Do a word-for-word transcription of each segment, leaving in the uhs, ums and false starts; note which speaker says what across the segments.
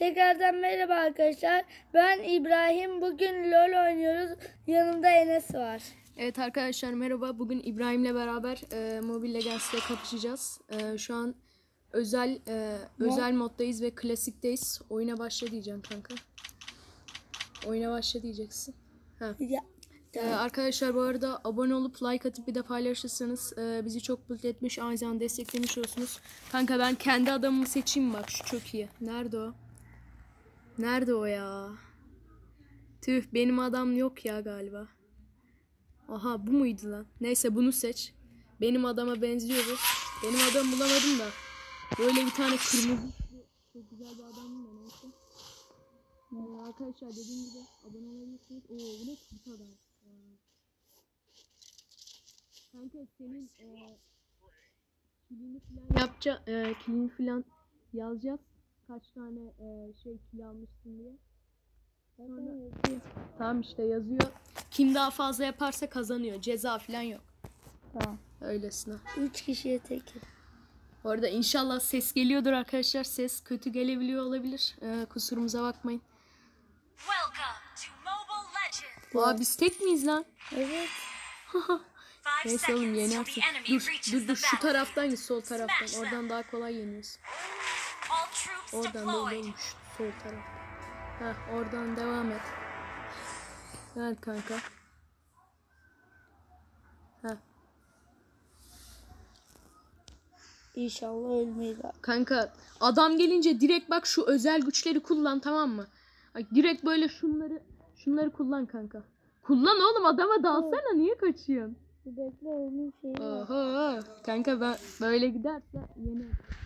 Speaker 1: Tekrardan merhaba arkadaşlar. Ben İbrahim. Bugün LoL oynuyoruz. Yanımda Enes var.
Speaker 2: Evet arkadaşlar merhaba. Bugün İbrahim'le beraber e, Mobile Legends'te kapışacağız. E, şu an özel e, özel moddayız ve klasikteyiz. Oyuna başla diyeceğim kanka. Oyuna başla diyeceksin. Ha.
Speaker 1: Ya,
Speaker 2: Ee, arkadaşlar bu arada abone olup like atıp bir de paylaşırsanız e, bizi çok mutlu etmiş, aynı zamanda desteklemiş olsunuz. Kanka ben kendi adamımı seçeyim, bak şu çok iyi. Nerede o? Nerede o ya? Tüh, benim adam yok ya galiba. Aha, bu muydu lan? Neyse bunu seç. Benim adama benziyor bu. Benim adamı bulamadım da. Böyle bir tane kırmızı çok güzel bir adam da neyse. Ee, arkadaşlar dediğim gibi abone olabilirsiniz. Oo, bu ne kurt adam. Kanka senin e, kilini falan yapacağız, e, kilini falan yazacağız. Kaç tane e, şey kil almışsın diye. Sonra, tamam işte yazıyor. Kim daha fazla yaparsa kazanıyor. Ceza falan yok.
Speaker 1: Tamam.
Speaker 2: Öylesine.
Speaker 1: Üç kişiye tek.
Speaker 2: Bu arada inşallah ses geliyordur arkadaşlar. Ses kötü gelebiliyor olabilir. E, kusurumuza bakmayın. Aa, biz tek miyiz lan?
Speaker 1: Evet.
Speaker 2: Neyse oğlum, yenersin. Dur dur dur, şu taraftan git, sol taraftan. Oradan daha kolay yeniyorsun. Oradan da olmuş, sol taraf. Heh, oradan devam et. Evet kanka. Heh.
Speaker 1: İnşallah ölmeyiz.
Speaker 2: Kanka adam gelince direkt bak şu özel güçleri kullan, tamam mı? Bak, direkt böyle şunları şunları kullan kanka. Kullan oğlum, adama dalsana, niye kaçıyorsun?
Speaker 1: Bir bekle, onun şeyi var.
Speaker 2: Oho. Kanka ben böyle giderse yeni.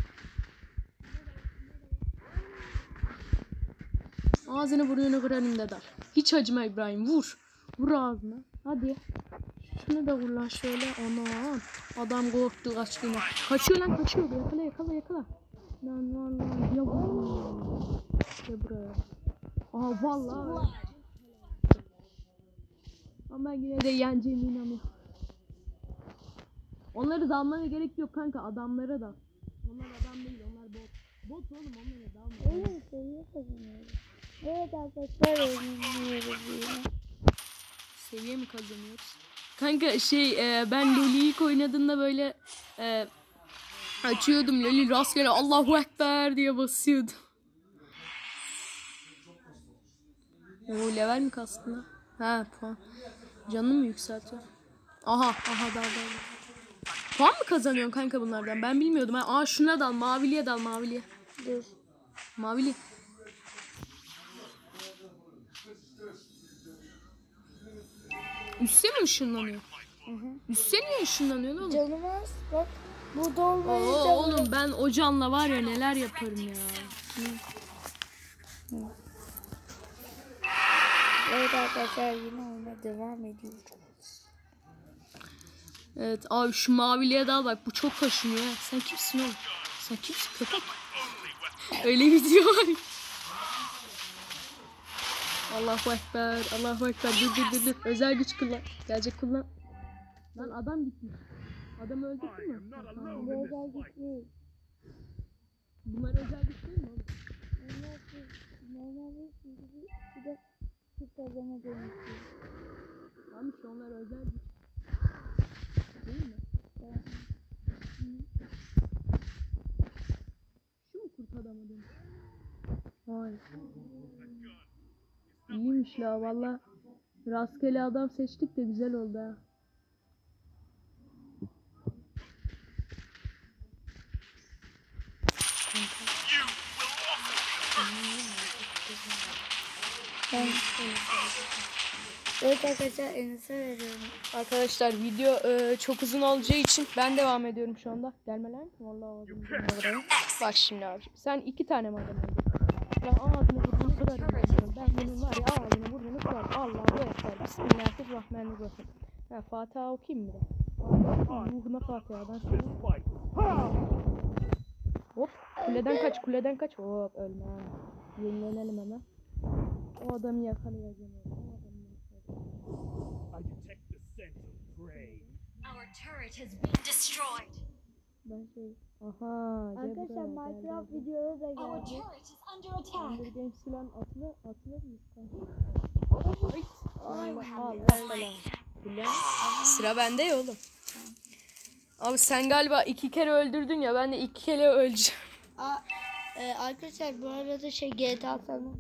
Speaker 2: Ağzını burnunu kırarım dedem. Hiç acıma İbrahim, vur. Vur ağzına. Hadi. Şunu da vur lan şöyle. Aman. Adam korktu, kaçtı yine. Kaçıyor lan, kaçıyor. Yakala yakala yakala. Lan lan lan. Ya vur. Gel buraya. Aha vallahi. Ama yine de yeneceğime inanıyorum. Onları dalmana gerek yok kanka, adamlara da. Onlar adam değil, onlar bot. Bot oğlum, onlara dalma.
Speaker 1: Evet, seviye kazanıyoruz. Evet arkadaşlar, oynuyoruz yine.
Speaker 2: Seviye mi kazanıyoruz? Kanka şey e, ben LoL'ü ilk oynadığımda böyle e, açıyordum LoL'ü rastgele Allahu Ekber diye basıyordum. O level mi kastın ha? Ha, puan. Canını mı yükseltiyor? Aha aha dal dal. Puan mı kazanıyorsun kanka bunlardan? Ben bilmiyordum. Ha, aa şuna dal, maviliye dal, maviliye.
Speaker 1: Dur.
Speaker 2: Mavili. Üste mi ışınlanıyor?
Speaker 1: Hı hı.
Speaker 2: Üste niye ışınlanıyor oğlum?
Speaker 1: Canım az. Bak. Bu dolmayı
Speaker 2: Oo, oğlum ben o canla var ya neler yaparım ya. Hı.
Speaker 1: Hı. Evet arkadaşlar, yine oyuna devam ediyoruz.
Speaker 2: Evet abi, şu maviliye daha bak, bu çok kaşınıyor ha. Sen kimsin oğlum? Sen kimsin köpek? Öyle video var. Allahu Ekber, Allahu Ekber. Dur dur dur dur. Özel güç kullan. Gelecek kullan. Lan adam gitmiş. Adam öldürdü mü?
Speaker 1: Bu özel güç değil.
Speaker 2: Bunlar özel güç değil mi oğlum?
Speaker 1: Onlar normalde şimdi bir de süt kazana dönüşüyor.
Speaker 2: Tamam işte, onlar özel güç. Değil mi?
Speaker 1: Evet.
Speaker 2: Şu mu kurt adamı demiş? Vay. İyiymiş la valla. Rastgele adam seçtik de güzel oldu ha.
Speaker 1: Ben... Evet arkadaşlar, Enes'e veriyorum.
Speaker 2: Arkadaşlar video e, çok uzun olacağı için ben devam ediyorum şu anda. Gelme lan. Vallahi ağzını buraya. Bak şimdi abi. Sen iki tane mi adam aldın? Ben ağzını burnunu kırarım. Ben bunun var ya ağzını burnunu kırarım. Allahu Ekber. Bismillahirrahmanirrahim. Ha, Fatiha okuyayım mı da? Ruhuna Fatiha'dan sonra. Hop. Kuleden kaç. Kuleden kaç. Hop ölme. Yenilenelim hemen. O adamı yakalayacağım. O adamı Ben şey... Aha.
Speaker 1: Arkadaşlar Minecraft videoda da geldi.
Speaker 2: Hunger Games falan atılır, atılır mı? Sıra bende ya oğlum. Abi sen galiba iki kere öldürdün ya, ben de iki kere öleceğim.
Speaker 1: Aa, e, arkadaşlar bu arada şey G T A sanırım.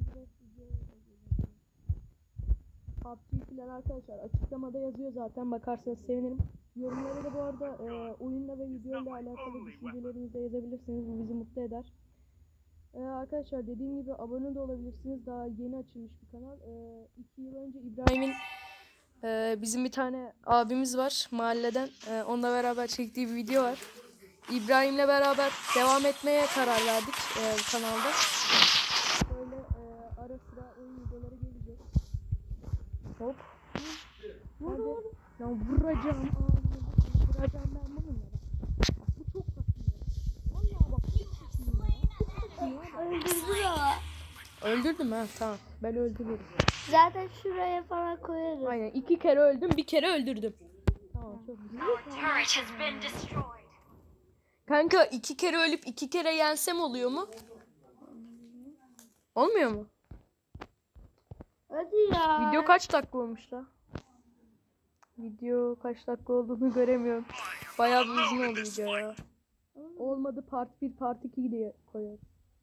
Speaker 2: P U B G falan arkadaşlar açıklamada yazıyor zaten, bakarsanız sevinirim. Yorumlara da bu arada e, oyunla ve videoyla alakalı düşüncelerinizi de yazabilirsiniz. Bu bizi mutlu eder. E, arkadaşlar dediğim gibi abone de olabilirsiniz. Daha yeni açılmış bir kanal. E, iki yıl önce İbrahim'in e, bizim bir tane abimiz var mahalleden. E, onunla beraber çektiği bir video var. İbrahim'le beraber devam etmeye karar verdik e, kanalda. Böyle e, ara sıra oyun videoları gelecek. Hop. Hadi. Ya vuracağım. Vuracağım ben bununla. Bak bu çok kasıyor. Vallahi bak çok kasıyor.
Speaker 1: Öldürdü ya.
Speaker 2: Öldürdüm ha, tamam. Ben öldürürüm.
Speaker 1: Zaten şuraya falan koyarız.
Speaker 2: Aynen, iki kere öldüm, bir kere öldürdüm. Tamam, çok güzel. Kanka iki kere ölüp iki kere yensem oluyor mu? Olmuyor mu?
Speaker 1: Hadi ya.
Speaker 2: Video kaç dakika olmuş da? Video kaç dakika olduğunu göremiyorum. Bayağı bir uzun oldu video ya. Olmadı part bir part iki diye koyuyoruz.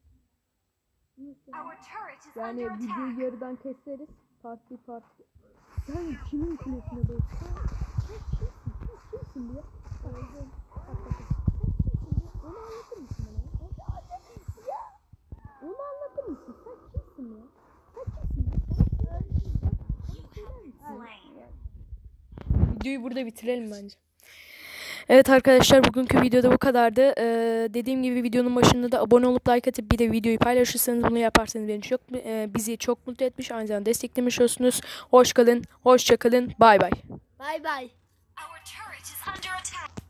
Speaker 2: Yani videoyu yarıdan keseriz. Part bir part iki. Sen kimin kulesine doğru? Sen kimsin? Sen kimsin diye. Öldüm. Onu anlatır mısın bana? Onu anlatır mısın? Sen kimsin ya? Sen kimsin ya? Videoyu burada bitirelim bence. Evet arkadaşlar, bugünkü videoda bu kadardı. Ee, dediğim gibi videonun başında da abone olup like atıp bir de videoyu paylaşırsanız, bunu yaparsanız beni çok e, bizi çok mutlu etmiş, aynı zamanda desteklemiş olsunuz. Hoş kalın, hoşça kalın, bay bay.
Speaker 1: Bay bay.
Speaker 3: Our turret is under attack.